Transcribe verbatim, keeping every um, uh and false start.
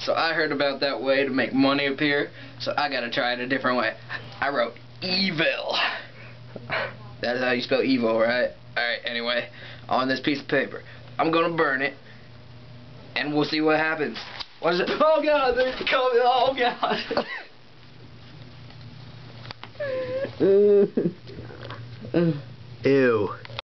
So I heard about that way to make money appear, so I gotta try it a different way. I wrote evil. That's how you spell evil, right? Alright, anyway, on this piece of paper, I'm gonna burn it, and we'll see what happens. What is it? Oh god, they're coming, oh god. Ew.